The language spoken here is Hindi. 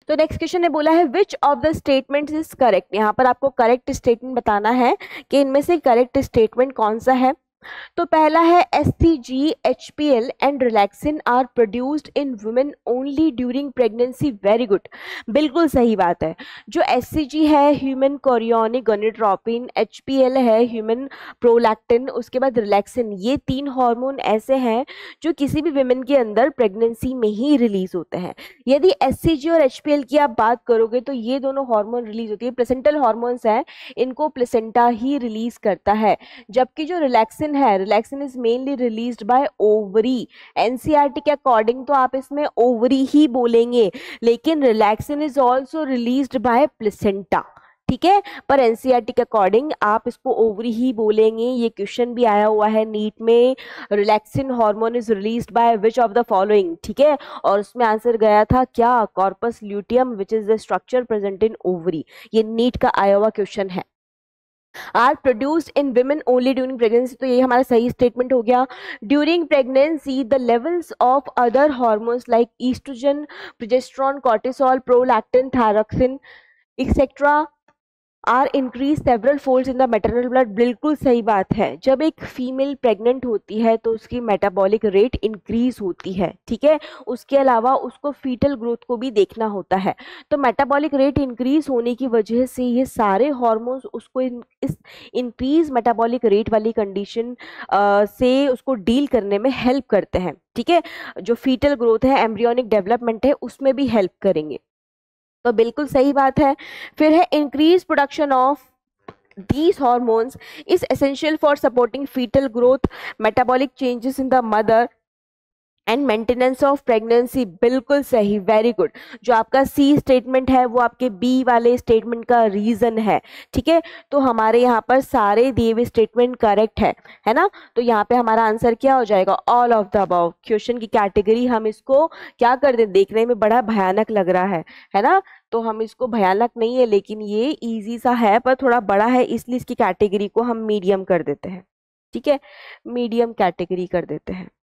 तो नेक्स्ट क्वेश्चन ने बोला है which of the statements is correct. यहाँ पर आपको करेक्ट स्टेटमेंट बताना है कि इनमें से करेक्ट स्टेटमेंट कौन सा है। तो पहला है SCG, HPL and relaxin are produced in women only during pregnancy. Very good, बिल्कुल सही बात है। जो एससीजी है ह्यूमन कोरियोनिक गोनेट्रोपिन, एचपीएल है ह्यूमन प्रोलैक्टिन, उसके बाद रिलैक्सिन, ये 3 हार्मोन ऐसे हैं जो किसी भी वुमेन के अंदर प्रेगनेंसी में ही रिलीज होते हैं। यदि एससीजी और एचपीएल की आप बात करोगे तो ये दोनों हार्मोन रिलीज होती है, प्लेसेंटल हार्मोन्स हैं, इनको प्लेसेंटा ही रिलीज करता है। जबकि जो रिलैक्सिन है, relaxin is mainly released by ovary. NCERT के अकॉर्डिंग तो आप इसमें ओवरी ही बोलेंगे, लेकिन relaxin is also released by placenta, ठीक है। पर एनसीईआरटी के अकॉर्डिंग आप इसको ओवरी ही बोलेंगे। ये क्वेश्चन भी आया हुआ है नीट में, relaxin hormone is released by which of the following, ठीक है। और उसमें आंसर गया था क्या, corpus luteum which is the structure present in ovary. ये नीट का आया हुआ क्वेश्चन है। Are produced in women only during pregnancy, तो ये हमारा सही स्टेटमेंट हो गया। During pregnancy the levels of other hormones like oestrogen, progesterone, cortisol, prolactin, thyroxine etcetera are increase several folds in the maternal blood. बिल्कुल सही बात है। जब एक फीमेल प्रेग्नेंट होती है तो उसकी मेटाबॉलिक रेट इंक्रीज होती है, ठीक है। उसके अलावा उसको फीटल ग्रोथ को भी देखना होता है। तो मेटाबॉलिक रेट इंक्रीज होने की वजह से ये सारे हार्मोन्स उसको इस इंक्रीज मेटाबॉलिक रेट वाली कंडीशन से उसको डील करने में हेल्प करते हैं, ठीक है। जो फीटल ग्रोथ है, एम्ब्रियोनिक डेवलपमेंट है, उसमें भी हेल्प करेंगे। तो बिल्कुल सही बात है। फिर है increase production of these hormones is essential for supporting fetal growth, metabolic changes in the mother and maintenance of pregnancy. बिल्कुल सही, वेरी गुड। जो आपका सी स्टेटमेंट है वो आपके बी वाले स्टेटमेंट का रीजन है, ठीक है। तो हमारे यहाँ पर सारे दिए हुए स्टेटमेंट करेक्ट है ना। तो यहाँ पे हमारा आंसर क्या हो जाएगा, all of the above. Question की कैटेगरी हम इसको क्या कर दें, देखने में बड़ा भयानक लग रहा है ना। तो हम इसको भयानक नहीं है, लेकिन ये इजी सा है पर थोड़ा बड़ा है, इसलिए इसकी कैटेगरी को हम मीडियम कर देते हैं, ठीक है। मीडियम कैटेगरी कर देते हैं।